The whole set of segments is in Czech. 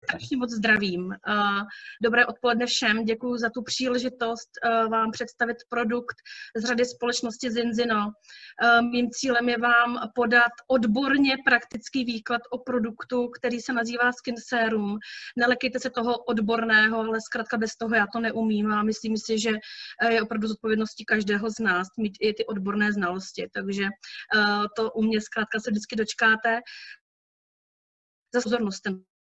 strašně moc zdravím. Dobré odpoledne všem. Děkuji za tu příležitost vám představit produkt z řady společnosti Zinzino. Mým cílem je vám podat odborně praktický výklad o produktu, který se nazývá Skin Serum. Nelekejte se toho odborného, ale zkrátka bez toho já to neumím a myslím si, že je opravdu zodpovědností každého z nás mít i ty odborné znalosti. Takže to u mě zkrátka se vždycky dočkáte. Za pozornost.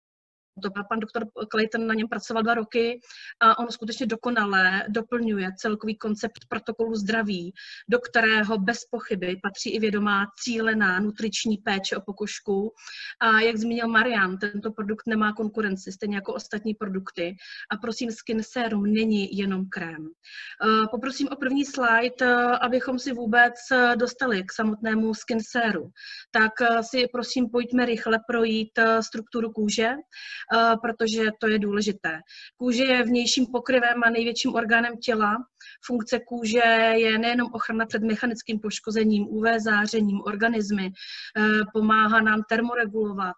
Pan doktor Clayton na něm pracoval 2 roky a on skutečně dokonale doplňuje celkový koncept protokolu zdraví, do kterého bez pochyby patří i vědomá cílená nutriční péče o pokožku. A jak zmínil Marian, tento produkt nemá konkurenci, stejně jako ostatní produkty. A prosím, Skin Serum není jenom krém. Poprosím o první slide, abychom si vůbec dostali k samotnému Skin Seru. Tak si prosím pojďme rychle projít strukturu kůže, protože to je důležité. Kůže je vnějším pokryvem a největším orgánem těla. Funkce kůže je nejenom ochrana před mechanickým poškozením, UV zářením, organismy, pomáhá nám termoregulovat,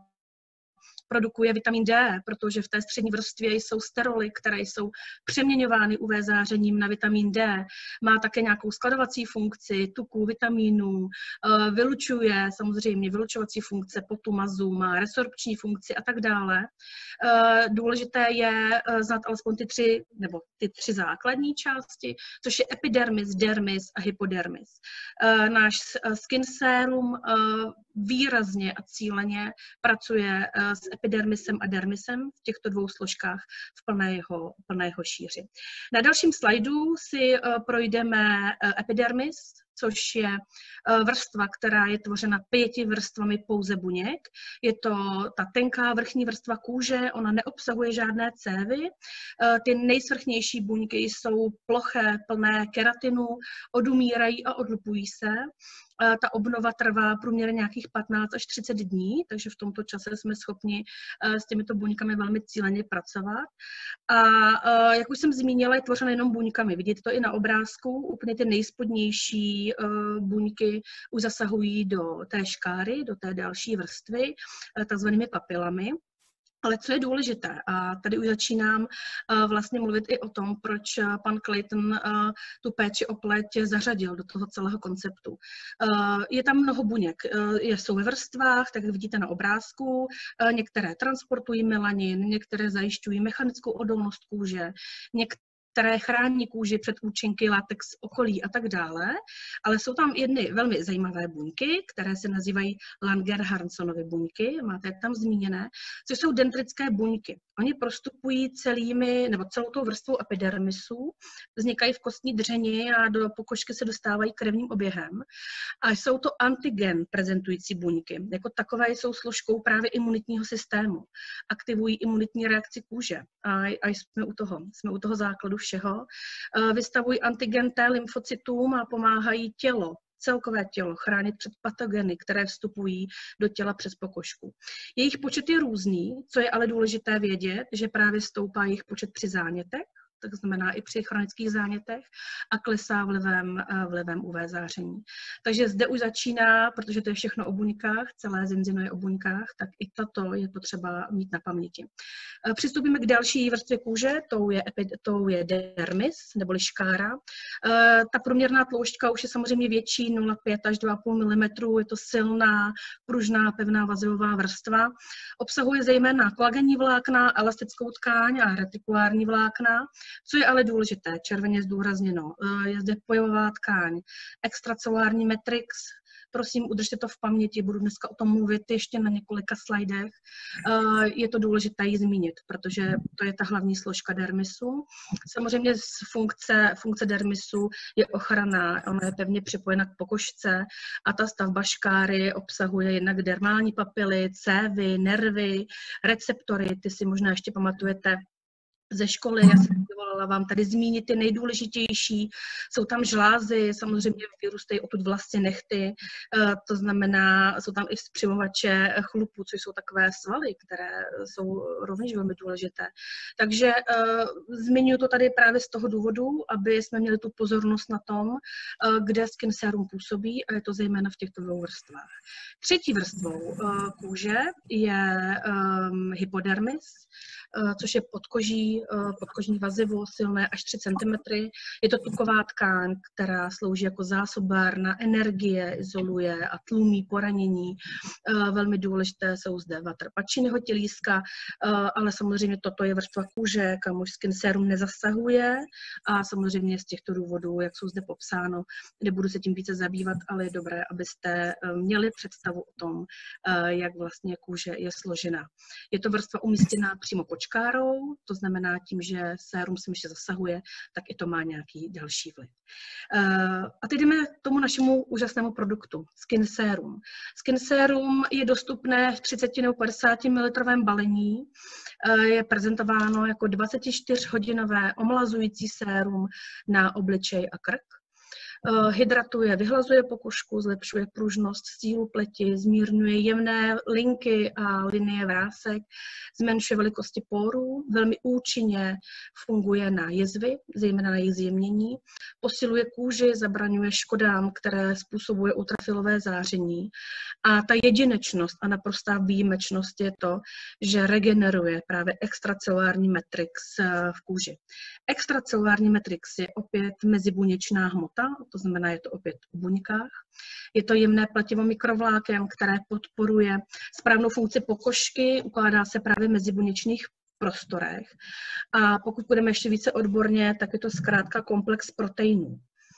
produkuje vitamin D, protože v té střední vrstvě jsou steroly, které jsou přeměňovány UV zářením na vitamin D. Má také nějakou skladovací funkci tuků, vitamínů, vylučuje samozřejmě vylučovací funkce potu, mazu, má resorpční funkci a tak dále. Důležité je znát alespoň ty tři základní části, což je epidermis, dermis a hypodermis. Náš Skin Serum výrazně a cíleně pracuje s epidermisem a dermisem v těchto 2 složkách v plné jeho šíři. Na dalším slajdu si projdeme epidermis, což je vrstva, která je tvořena 5 vrstvami pouze buněk. Je to ta tenká vrchní vrstva kůže, ona neobsahuje žádné cévy. Ty nejsvrchnější buňky jsou ploché, plné keratinu, odumírají a odlupují se. Ta obnova trvá průměrně nějakých 15 až 30 dní, takže v tomto čase jsme schopni s těmito buňkami velmi cíleně pracovat. A jak už jsem zmínila, je tvořena jenom buňkami. Vidíte to i na obrázku, úplně ty nejspodnější buňky už zasahují do té škáry, do té další vrstvy, takzvanými papilami. Ale co je důležité, a tady už začínám vlastně mluvit i o tom, proč pan Clayton tu péči o pleť zařadil do toho celého konceptu. Je tam mnoho buněk, jsou ve vrstvách, tak jak vidíte na obrázku, některé transportují melanin, některé zajišťují mechanickou odolnost kůže, které chrání kůži před účinky látex okolí a tak dále, ale jsou tam jedny velmi zajímavé buňky, které se nazývají Langerhansonovy buňky, máte je tam zmíněné, což jsou dendrické buňky. Oni prostupují celou tou vrstvou epidermisu, vznikají v kostní dřeni a do pokožky se dostávají krevním oběhem. A jsou to antigen prezentující buňky. Jako takové jsou složkou právě imunitního systému. Aktivují imunitní reakci kůže a jsme u toho základu všeho. Vystavují antigen T lymfocytům a pomáhají celkové tělo chránit před patogeny, které vstupují do těla přes pokožku. Jejich počet je různý, co je ale důležité vědět, že právě stoupá jejich počet při zánětech, tak znamená i při chronických zánětech, a klesá vlivem UV záření. Takže zde už začíná, protože to je všechno o buňkách, celé Zinzino je o buňkách, tak i tato je potřeba mít na paměti. Přistoupíme k další vrstvě kůže, tou je dermis, neboli škára. Ta průměrná tloušťka už je samozřejmě větší, 0,5 až 2,5 mm, je to silná, pružná, pevná vazivová vrstva. Obsahuje zejména kolagenní vlákna, elastickou tkáň a retikulární vlákna. Co je ale důležité, červeně zdůrazněno, je zde pojmová tkáň, extracelulární matrix. Prosím, udržte to v paměti, budu dneska o tom mluvit ještě na několika slajdech. Je to důležité ji zmínit, protože to je ta hlavní složka dermisu. Samozřejmě funkce dermisu je ochrana, ona je pevně připojena k pokožce a ta stavba škáry obsahuje jednak dermální papily, cévy, nervy, receptory, ty si možná ještě pamatujete ze školy, já jsem dovolila vám tady zmínit ty nejdůležitější. Jsou tam žlázy, samozřejmě vyrůstají odtud vlastně nehty, to znamená, jsou tam i vzpřimovače chlupu, což jsou takové svaly, které jsou rovněž velmi důležité. Takže zmiňuji to tady právě z toho důvodu, aby jsme měli tu pozornost na tom, kde Skin Serum působí, a je to zejména v těchto dvou vrstvách. Třetí vrstvou kůže je hypodermis, což je podkožní vazivo, silné až 3 cm. Je to tuková tkáň, která slouží jako zásobárna energie, izoluje a tlumí poranění. Velmi důležité jsou zde vatrpačinného tělíska, ale samozřejmě toto je vrstva kůže, kam už Skin Serum nezasahuje, a samozřejmě z těchto důvodů, jak jsou zde popsáno, nebudu se tím více zabývat, ale je dobré, abyste měli představu o tom, jak vlastně kůže je složena. Je to vrstva umístěná přímo pod škárou, to znamená tím, že sérum se ještě zasahuje, tak i to má nějaký další vliv. A teď jdeme k tomu našemu úžasnému produktu, Skin Serum. Skin Serum je dostupné v 30 nebo 50 ml balení, je prezentováno jako 24-hodinové omlazující sérum na obličej a krk. Hydratuje, vyhlazuje pokožku, zlepšuje pružnost, sílu pleti, zmírňuje jemné linky a linie vrásek, zmenšuje velikosti pórů, velmi účinně funguje na jizvy, zejména na jejich zjemnění, posiluje kůži, zabraňuje škodám, které způsobuje ultrafilové záření. A ta jedinečnost a naprostá výjimečnost je to, že regeneruje právě extracelulární matrix v kůži. Extracelulární matrix je opět mezibuněčná hmota, to znamená, je to opět v buňkách. Je to jemné pletivo mikrovláken, které podporuje správnou funkci pokožky, ukládá se právě v mezibuněčných prostorech. A pokud budeme ještě více odborně, tak je to zkrátka komplex proteinů.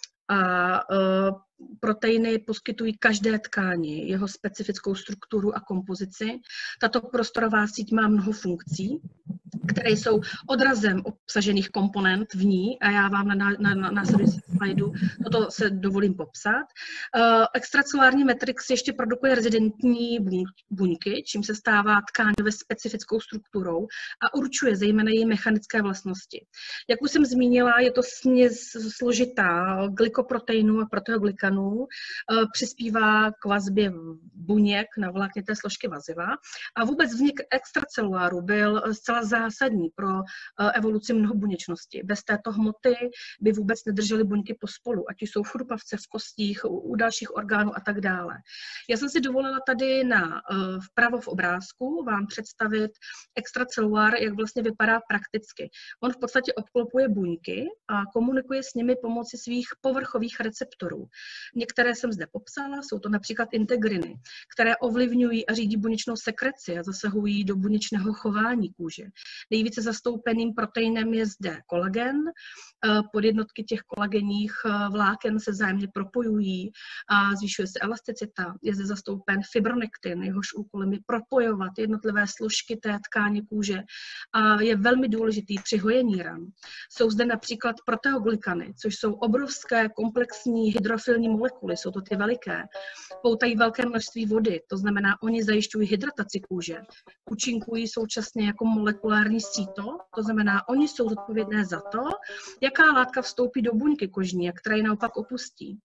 A proteiny poskytují každé tkáni jeho specifickou strukturu a kompozici. Tato prostorová síť má mnoho funkcí, které jsou odrazem obsažených komponent v ní, a já vám na následujícím slajdu toto se dovolím popsat. Extracelulární matrix ještě produkuje rezidentní buňky, čím se stává tkáňově specifickou strukturou a určuje zejména její mechanické vlastnosti. Jak už jsem zmínila, je to směs složitá glykoproteinů a proteoglykanů, přispívá k vazbě buněk na vláknité složky vaziva, a vůbec vznik extraceluláru byl zcela zásadní pro evoluci mnohobuněčnosti. Bez této hmoty by vůbec nedržely buňky pospolu, ať jsou v chrupavce, v kostích, u dalších orgánů a tak dále. Já jsem si dovolila tady vpravo v obrázku vám představit extracelulár, jak vlastně vypadá prakticky. On v podstatě obklopuje buňky a komunikuje s nimi pomocí svých povrchových receptorů. Některé jsem zde popsala, jsou to například integriny, které ovlivňují a řídí buněčnou sekreci a zasahují do buněčného chování kůže. Nejvíce zastoupeným proteinem je zde kolagen. Podjednotky těch kolagenních vláken se vzájemně propojují a zvyšuje se elasticita. Je zde zastoupen fibronektin, jehož úkolem je propojovat jednotlivé složky té tkáně kůže a je velmi důležitý při hojení ran. Jsou zde například proteoglykany, což jsou obrovské komplexní hydrofilní molekuly, jsou to ty veliké. Poutají velké množství vody, to znamená, oni zajišťují hydrataci kůže. Účinkují současně jako molekulární síto, to znamená, oni jsou zodpovědné za to, jaká látka vstoupí do buňky kožní a která ji naopak opustí.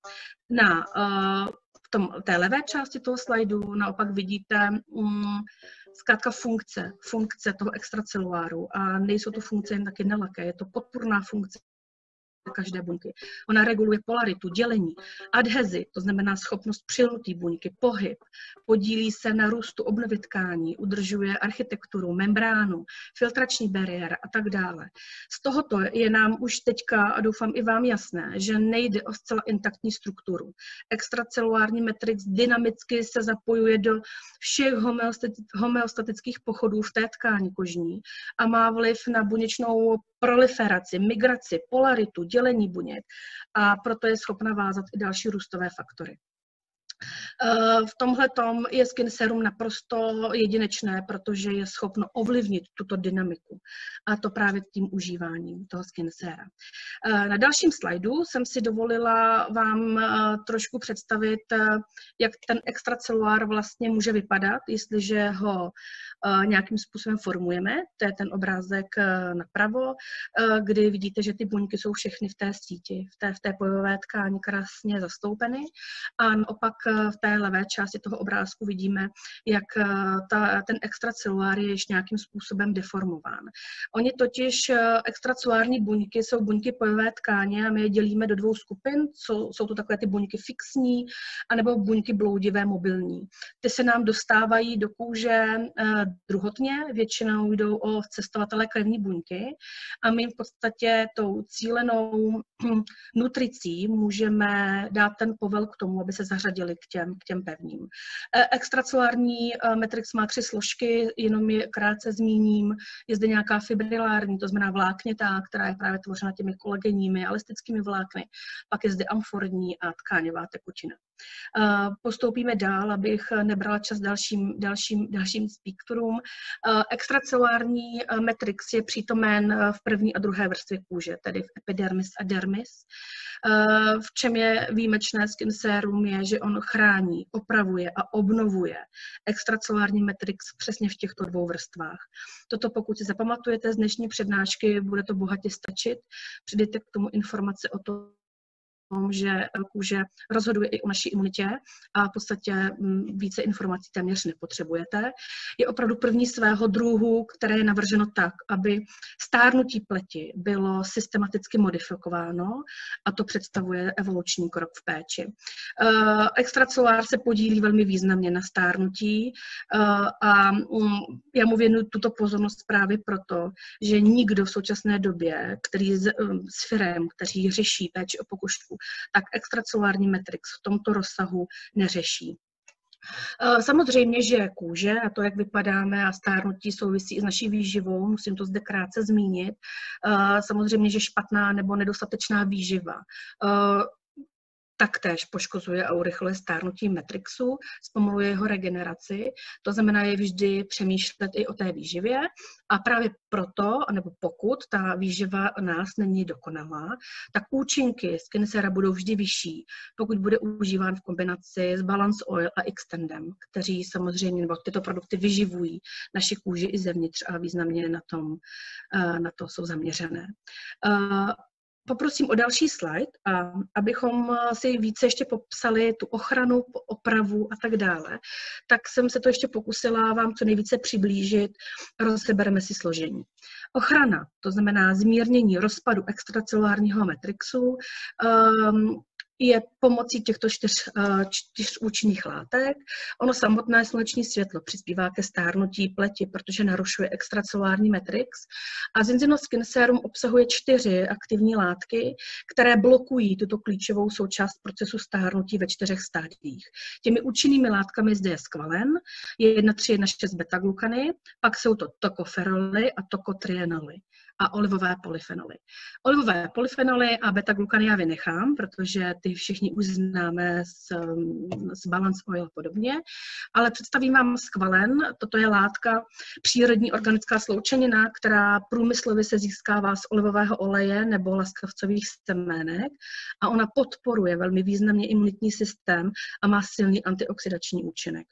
V té levé části toho slajdu naopak vidíte zkrátka funkce toho extraceluláru, a nejsou to funkce jen taky nelaké, je to podpůrná funkce každé buňky. Ona reguluje polaritu, dělení, adhezi, to znamená schopnost přilnutí buňky, pohyb, podílí se na růstu obnovy tkání, udržuje architekturu, membránu, filtrační bariér a tak dále. Z tohoto je nám už teďka, a doufám i vám jasné, že nejde o zcela intaktní strukturu. Extracelulární matrix dynamicky se zapojuje do všech homeostatických pochodů v té tkáni kožní a má vliv na buněčnou proliferaci, migraci, polaritu, dělení buněk, a proto je schopna vázat i další růstové faktory. V tomhletom je Skin Serum naprosto jedinečné, protože je schopno ovlivnit tuto dynamiku, a to právě tím užíváním toho Skin Sera. Na dalším slajdu jsem si dovolila vám trošku představit, jak ten extracelulár vlastně může vypadat, jestliže ho nějakým způsobem formujeme. To je ten obrázek napravo, kdy vidíte, že ty buňky jsou všechny v té síti, v té pojové tkáni krásně zastoupeny. A naopak v té levé části toho obrázku vidíme, jak ten extracelulár je ještě nějakým způsobem deformován. Oni totiž, extracelulární buňky jsou buňky pojové tkáně a my je dělíme do dvou skupin. Jsou to takové ty buňky fixní anebo buňky bloudivé mobilní. Ty se nám dostávají do kůže druhotně, většinou jdou o cestovatele krevní buňky a my v podstatě tou cílenou nutricí můžeme dát ten povel k tomu, aby se zařadili k těm pevným. Extracelulární matrix má 3 složky, jenom je krátce zmíním. Je zde nějaká fibrilární, to znamená vláknitá, která je právě tvořena těmi kolagenními, elastickými vlákny. Pak je zde amforní a tkáňová tekutina. Postoupíme dál, abych nebrala čas dalším speakerům. Extracelulární matrix je přítomen v první a druhé vrstvě kůže, tedy v epidermis a dermis. V čem je výjimečné skin serum je, že on chrání, opravuje a obnovuje extracelulární matrix přesně v těchto 2 vrstvách. Toto pokud si zapamatujete z dnešní přednášky, bude to bohatě stačit. Přidejte k tomu informace o tom, že kůže rozhoduje i o naší imunitě a v podstatě více informací téměř nepotřebujete. Je opravdu první svého druhu, které je navrženo tak, aby stárnutí pleti bylo systematicky modifikováno a to představuje evoluční krok v péči. Extracelulár se podílí velmi významně na stárnutí a já mu věnuju tuto pozornost právě proto, že nikdo v současné době, s firem, kteří řeší péči o pokožku, tak extracelulární matrix v tomto rozsahu neřeší. Samozřejmě, že kůže a to, jak vypadáme a stárnutí souvisí i s naší výživou, musím to zde krátce zmínit. Samozřejmě, že špatná nebo nedostatečná výživa taktéž poškozuje a urychluje stárnutí matrixu, zpomaluje jeho regeneraci. To znamená, je vždy přemýšlet i o té výživě a právě proto, nebo pokud ta výživa u nás není dokonalá, tak účinky SkinSera budou vždy vyšší, pokud bude užíván v kombinaci s Balance Oil a Extendem, kteří samozřejmě, nebo tyto produkty vyživují naši kůži i zevnitř a významně na to jsou zaměřené. Poprosím o další slide, abychom si více ještě popsali tu ochranu, opravu a tak dále. Tak jsem se to ještě pokusila vám co nejvíce přiblížit. Rozebereme si složení. Ochrana, to znamená zmírnění rozpadu extracelulárního matrixu, je pomocí těchto 4 účinných látek. Ono samotné sluneční světlo přispívá ke stárnutí pleti, protože narušuje extracelulární matrix. A Zinzino Skin Serum obsahuje 4 aktivní látky, které blokují tuto klíčovou součást procesu stárnutí ve 4 stádiích. Těmi účinnými látkami zde je skvalen, je 1,3,1,6 beta-glukany, pak jsou to tokoferoly a tokotrienoly a olivové polyfenoly. Olivové polyfenoly a beta-glukany já vynechám, protože ty všichni už známe z Balance Oil a podobně, ale představím vám skvalen. Toto je látka, přírodní organická sloučenina, která průmyslově se získává z olivového oleje nebo laskavcových semenek a ona podporuje velmi významně imunitní systém a má silný antioxidační účinek.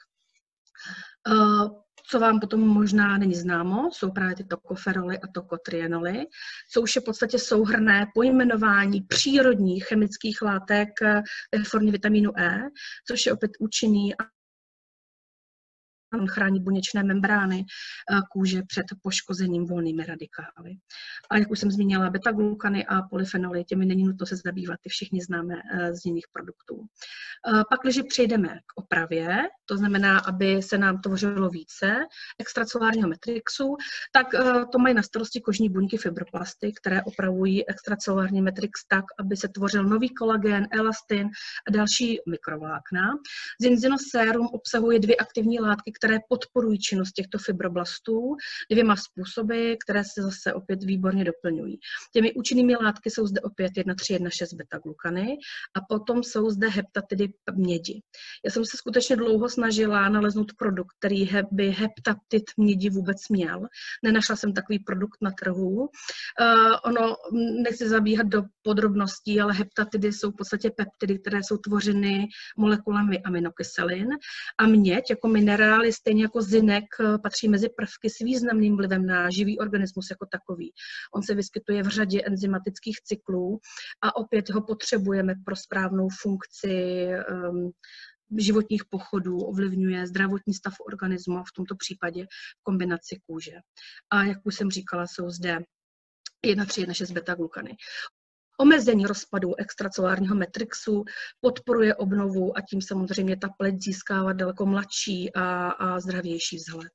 Co vám potom možná není známo, jsou právě ty tokoferoly a tokotrienoly, což je v podstatě souhrnné pojmenování přírodních chemických látek ve formě vitamínu E, což je opět účinný a on chrání buněčné membrány kůže před poškozením volnými radikály. A jak už jsem zmínila, beta-glukany a polyfenoly, těmi není nutno se zabývat, ty všichni známe z jiných produktů. Pak, když přejdeme k opravě, to znamená, aby se nám tvořilo více extracelulárního matrixu, tak to mají na starosti kožní buňky fibroblasty, které opravují extracelulární matrix tak, aby se tvořil nový kolagen, elastin a další mikrovlákna. Zinzino sérum obsahuje 2 aktivní látky, které podporují činnost těchto fibroblastů 2 způsoby, které se zase opět výborně doplňují. Těmi účinnými látky jsou zde opět 1,3,1,6 beta-glukany a potom jsou zde heptatidy mědi. Já jsem se skutečně dlouho snažila naleznout produkt, který by heptatid mědi vůbec měl. Nenašla jsem takový produkt na trhu. Nechci zabíhat do podrobností, ale heptatidy jsou v podstatě peptidy, které jsou tvořeny molekulami aminokyselin a měď jako minerál říkali, stejně jako zinek patří mezi prvky s významným vlivem na živý organismus jako takový. On se vyskytuje v řadě enzymatických cyklů a opět ho potřebujeme pro správnou funkci životních pochodů, ovlivňuje zdravotní stav organismu, v tomto případě kombinaci kůže. A jak už jsem říkala, jsou zde 1,3,1,6 beta-glukany. Omezení rozpadu extracelulárního matrixu podporuje obnovu a tím samozřejmě ta pleť získává daleko mladší a zdravější vzhled.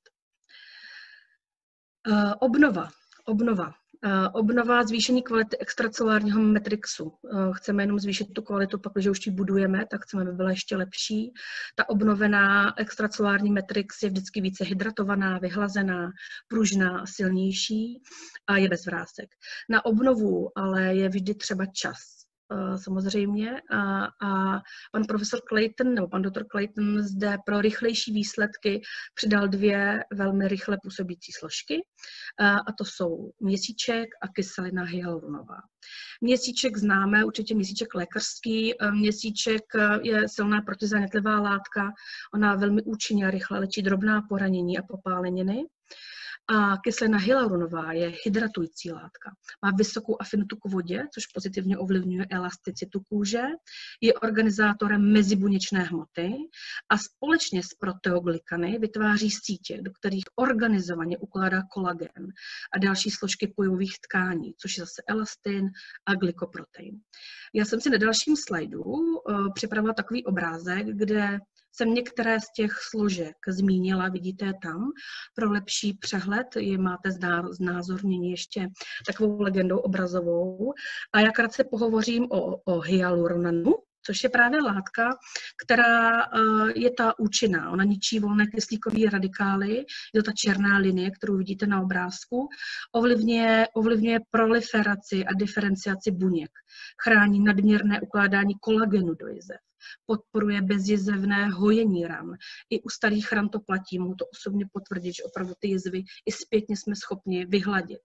Obnova zvýšení kvality extracelulárního matrixu. Chceme jenom zvýšit tu kvalitu, pak, když už ji budujeme, tak chceme, aby byla ještě lepší. Ta obnovená extracelulární matrix je vždycky více hydratovaná, vyhlazená, pružná a silnější a je bez vrásek. Na obnovu ale je vždy třeba čas. Samozřejmě a pan profesor Clayton, nebo pan doktor Clayton zde pro rychlejší výsledky přidal 2 velmi rychle působící složky a to jsou měsíček a kyselina hyaluronová. Měsíček známe, určitě měsíček lékařský. Měsíček je silná protizánětlivá látka, ona velmi účinně a rychle léčí drobná poranění a popáleniny. A kyselina hyaluronová je hydratující látka. Má vysokou afinitu k vodě, což pozitivně ovlivňuje elasticitu kůže, je organizátorem mezibuněčné hmoty a společně s proteoglykany vytváří sítě, do kterých organizovaně ukládá kolagen a další složky pojivových tkání, což je zase elastin a glykoprotein. Já jsem si na dalším slajdu připravila takový obrázek, kde jsem některé z těch složek zmínila, vidíte je tam, pro lepší přehled, je máte znázornění ještě takovou legendou obrazovou. A já krátce pohovořím o hyaluronanu, což je právě látka, která je ta účinná. Ona ničí volné kyslíkové radikály, je to ta černá linie, kterou vidíte na obrázku, ovlivňuje proliferaci a diferenciaci buněk, chrání nadměrné ukládání kolagenu do jizev, podporuje bezjizevné hojení ran. I u starých ran to platí, mohu to osobně potvrdit, že opravdu ty jizvy i zpětně jsme schopni vyhladit.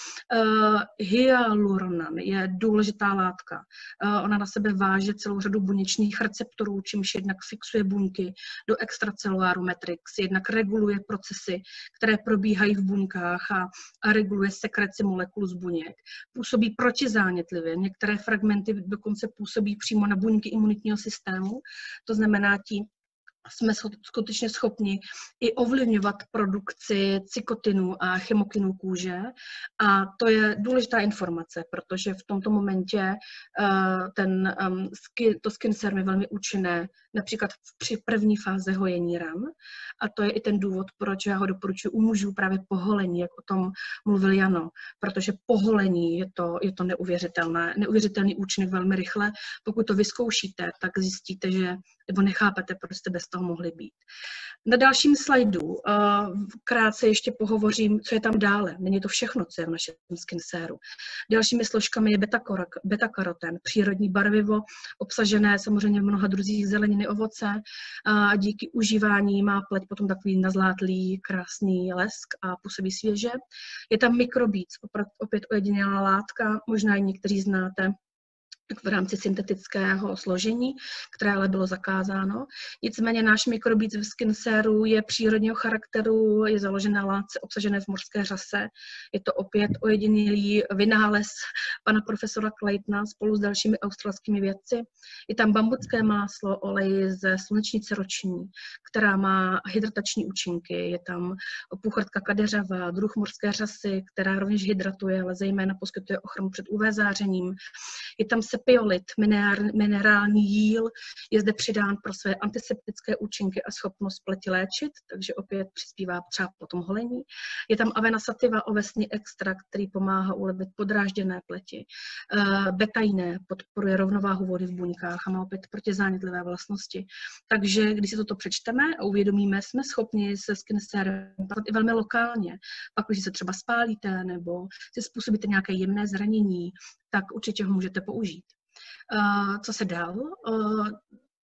Hyaluronan je důležitá látka. Ona na sebe váže celou řadu buněčných receptorů, čímž jednak fixuje buňky do extraceluláru matrix, jednak reguluje procesy, které probíhají v buňkách a reguluje sekreci molekul z buněk. Působí protizánětlivě, některé fragmenty dokonce působí přímo na buňky imunitního systému. To znamená, tím jsme skutečně schopni i ovlivňovat produkci cykotinů a chemokinů kůže. A to je důležitá informace, protože v tomto momentě to skin serum je velmi účinné, například při první fázi hojení ran. A to je i ten důvod, proč já ho doporučuji u mužů právě poholení, jak o tom mluvil Jano, protože poholení je to neuvěřitelný účinek velmi rychle. Pokud to vyzkoušíte, tak zjistíte, že nebo nechápete, proč jste bez toho mohli být. Na dalším slajdu krátce ještě pohovořím, co je tam dále. Není to všechno, co je v našem skin séru. Dalšími složkami je beta-karoten, přírodní barvivo, obsažené samozřejmě v mnoha druzích zeleniny, ovoce. A díky užívání má pleť potom takový nazlátlý, krásný lesk a působí svěže. Je tam mikrobíc, opět ojedinělá látka, možná i někteří znáte v rámci syntetického složení, které ale bylo zakázáno. Nicméně náš mikrobíc v skin séru je přírodního charakteru, je založen na látce obsažené v mořské řase. Je to opět ojedinělý vynález pana profesora Claytona spolu s dalšími australskými vědci. Je tam bambucké máslo, olej ze slunečnice roční, která má hydratační účinky. Je tam půchrdka kadeřava, druh mořské řasy, která rovněž hydratuje, ale zejména poskytuje ochranu před UV zářením. Je tam sepiolit, minerální jíl, je zde přidán pro své antiseptické účinky a schopnost pleti léčit, takže opět přispívá třeba po tom holení. Je tam avena sativa, ovesný extrakt, který pomáhá ulevit podrážděné pleti. Betainé podporuje rovnováhu vody v buňkách a má opět protizánětlivé vlastnosti. Takže když si toto přečteme a uvědomíme, jsme schopni se skin sérem i velmi lokálně. Pak, když se třeba spálíte nebo si způsobíte nějaké jemné zranění, tak určitě ho můžete použít. Co se dál?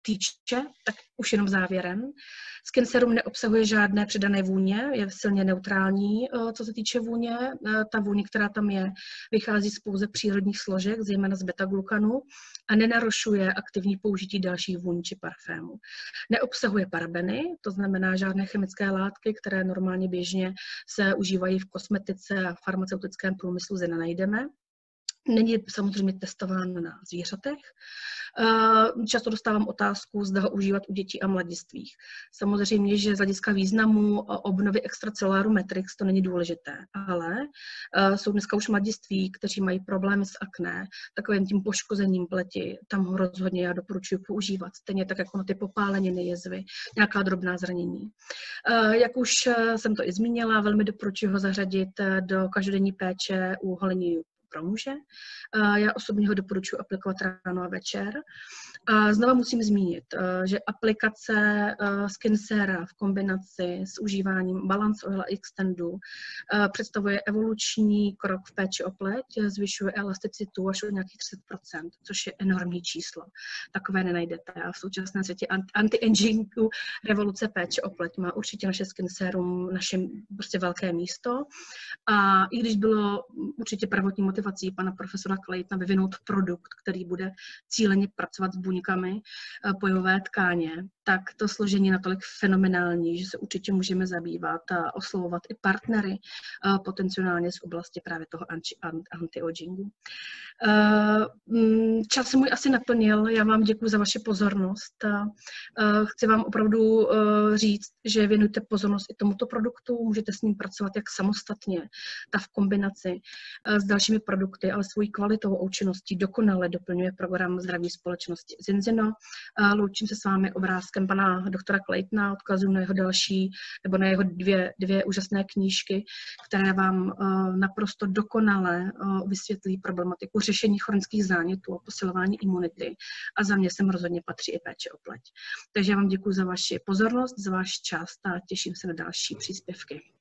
týče, tak už jenom závěrem. Skin Serum neobsahuje žádné přidané vůně, je silně neutrální, co se týče vůně. Ta vůně, která tam je, vychází z pouze přírodních složek, zejména z beta-glukanu a nenarušuje aktivní použití dalších vůní či parfémů. Neobsahuje parabeny, to znamená žádné chemické látky, které normálně běžně se užívají v kosmetice a farmaceutickém průmyslu, zde nenajdeme. Není samozřejmě testován na zvířatech. Často dostávám otázku, zda ho užívat u dětí a mladistvých. Samozřejmě, že z hlediska významu obnovy extraceluláru Matrix to není důležité, ale jsou dneska už mladiství, kteří mají problémy s akné, takovým tím poškozením pleti, tam ho rozhodně já doporučuji používat, stejně tak jako na ty popáleniny, jezvy, nějaká drobná zranění. Jak už jsem to i zmínila, velmi doporučuji ho zařadit do každodenní péče u holení pro muže. Já osobně ho doporučuji aplikovat ráno a večer. A znova musím zmínit, že aplikace Skin Sera v kombinaci s užíváním Balance Oil a Extendu představuje evoluční krok v péči o pleť, zvyšuje elasticitu až o nějakých 30%, což je enormní číslo. Takové nenajdete. A v současném světě anti-agingu revoluce péče o pleť má určitě naše Skin Serum naše prostě velké místo. A i když bylo určitě prvotní motivací pana profesora Claytona vyvinout produkt, který bude cíleně pracovat s buňkami pojové tkáně, tak to složení je natolik fenomenální, že se určitě můžeme zabývat a oslovovat i partnery potenciálně z oblasti právě toho anti-agingu. Čas můj asi naplnil, já vám děkuji za vaši pozornost. Chci vám opravdu říct, že věnujte pozornost i tomuto produktu, můžete s ním pracovat jak samostatně, tak v kombinaci s dalšími produkty, ale svojí kvalitou a účinností dokonale doplňuje program Zdraví společnosti Zinzino. Loučím se s vámi obrázkem pana doktora Claytona, odkazuju na jeho další, nebo na jeho dvě úžasné knížky, které vám naprosto dokonale vysvětlí problematiku řešení chronických zánětů a posilování imunity. A za mě sem rozhodně patří i péče o pleť. Takže já vám děkuji za vaši pozornost, za váš čas a těším se na další příspěvky.